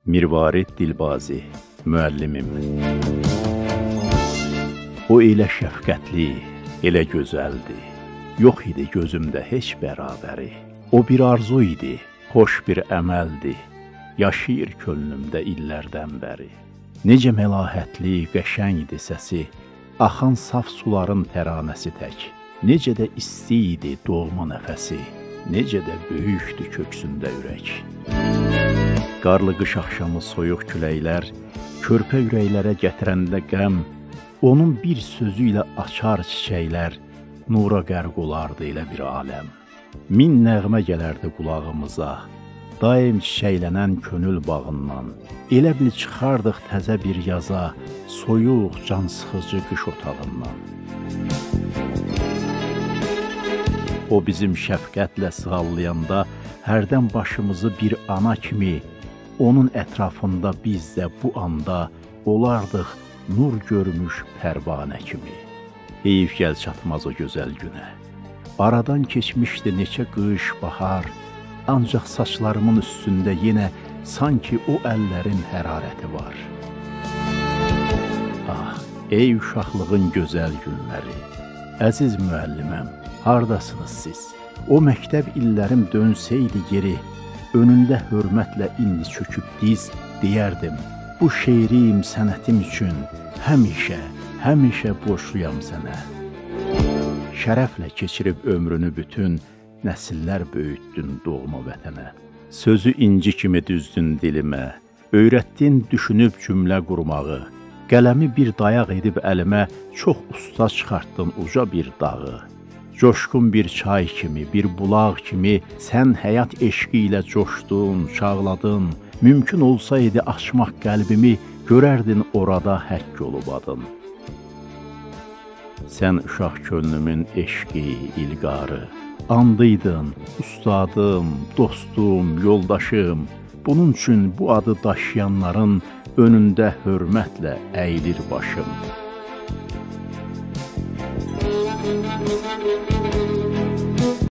Mirvarid Dilbazi, müəllimim. O elə şəfqətli, elə gözəldi. Yox idi gözümdə heç bərabəri. O bir arzu idi, xoş bir əməldi. Yaşayır könlümdə illərdən bəri. Necə məlahətli, qəşəngdi səsi, axan saf suların təranəsi tək. Necə də isti idi doğma nəfəsi, necə də böyükdü köksündə ürək. Qarlı qış axşamı soyuq küləklər, körpə ürəklərə gətirəndə qəm, onun bir sözü ilə açar çiçəklər, nura qərq olardı elə bir aləm. Min nəğmə gələrdi qulağımıza, daim çiçəklənən könül bağından. Elə bil çıxardıq təzə bir yaza, soyuq, cansıxıcı qış otağından. O bizim şəfqətlə sığallayanda, hərdən başımızı bir ana kimi, onun ətrafında biz də bu anda olardıq nur görmüş pərvanə kimi. Heyif gəl çatmaz o gözəl günə. Aradan keçmişdi neçə qış, bahar, ancaq saçlarımın üstündə yenə sanki o əllərin hərarəti var. Ah, ey uşaqlığın gözəl günləri, əziz müəlliməm, hardasınız siz? O məktəb illərim dönsəydi geri, önündə hörmətlə indi çöküb diz, deyərdim, bu şeirim, sənətim üçün həmişə, həmişə borçluyam sənə. Şərəflə keçirib ömrünü bütün, nəsillər böyütdün doğma vətənə. Sözü inci kimi düzdün dilimə, öyrətdin düşünüb cümlə qurmağı, qələmi bir dayaq edib əlimə, çox usta çıxartdın uca bir dağı. Coşqun bir çay kimi, bir bulaq kimi, sən həyat eşqi ilə coşdun, çağladın. Mümkün olsaydı açmaq qəlbimi, görərdin orada həkk olub adın. Sən uşaq könlümün eşqi, ilqarı, andıydın, ustadım, dostum, yoldaşım. Bunun üçün bu adı daşıyanların önündə hörmətlə əyilir başım.